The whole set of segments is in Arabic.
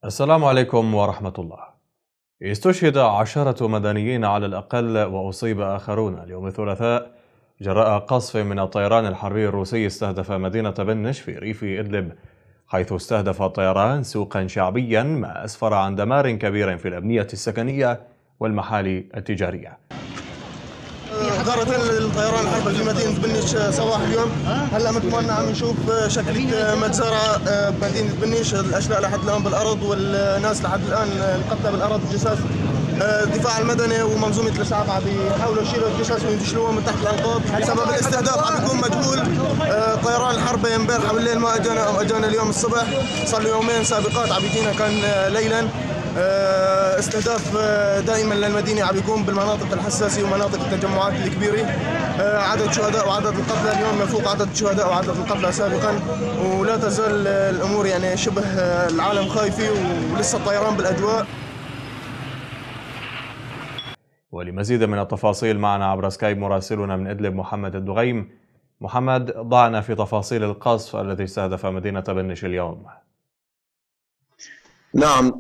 السلام عليكم ورحمة الله. استشهد 10 مدنيين على الأقل وأصيب آخرون اليوم الثلاثاء جراء قصف من الطيران الحربي الروسي استهدف مدينة بنش في ريف إدلب، حيث استهدف الطيران سوقا شعبيا ما أسفر عن دمار كبير في الأبنية السكنية والمحال التجارية. غارت الطيران الحربي في مدينة بنيش صباح اليوم. هلا مثل ما عم نشوف شكل مجزرة بمدينة بنيش، الأشلاء لحد الآن بالأرض والناس لحد الآن القتلى بالأرض. الجثث الدفاع المدني ومنظومة الإسعاف عم بيحاولوا يشيلوا الجثث وينتشلوها من تحت الأنقاض. سبب الاستهداف عم بيكون مجهول. طيران الحربي امبارح بالليل ما اجانا او اجانا اليوم الصبح، صار له يومين سابقات عم بيجينا كان ليلا. استهداف دائما للمدينه عم بيكون بالمناطق الحساسه ومناطق التجمعات الكبيره. عدد شهداء وعدد القتلى اليوم يفوق عدد الشهداء وعدد القتلى سابقا، ولا تزال الامور يعني شبه العالم خايفه ولسه الطيران بالاجواء. ولمزيد من التفاصيل معنا عبر سكايب مراسلنا من إدلب محمد الدغيم. محمد، ضعنا في تفاصيل القصف الذي استهدف مدينة بنش اليوم. نعم،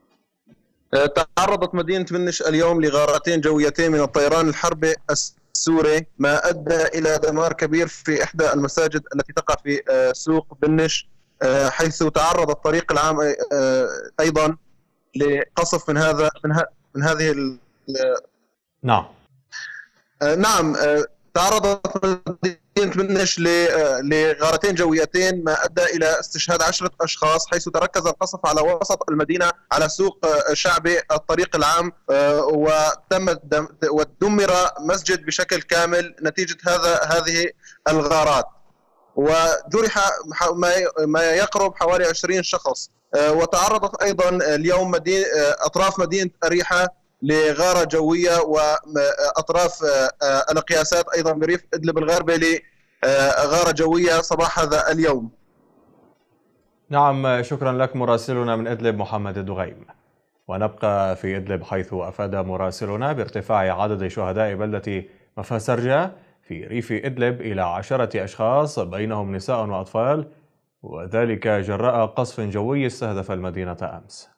تعرضت مدينة بنش اليوم لغارتين جويتين من الطيران الحربي السوري، ما أدى إلى دمار كبير في إحدى المساجد التي تقع في سوق بنش، حيث تعرض الطريق العام أيضا لقصف من هذه نعم. نعم، تعرضت مدينة بنش لغارتين جويتين ما أدى إلى استشهاد 10 أشخاص، حيث تركز القصف على وسط المدينة على سوق شعبي الطريق العام، ودمر مسجد بشكل كامل نتيجة هذه الغارات، وجرح ما يقرب حوالي 20 شخص. وتعرضت أيضا اليوم أطراف مدينة أريحة لغارة جوية، وأطراف القياسات أيضا بريف إدلب الغربي لغارة جوية صباح هذا اليوم. نعم، شكرا لك مراسلنا من إدلب محمد الدغيم. ونبقى في إدلب، حيث أفاد مراسلنا بارتفاع عدد شهداء بلدة مفاسرجة في ريف إدلب إلى 10 أشخاص بينهم نساء وأطفال، وذلك جراء قصف جوي استهدف المدينة أمس.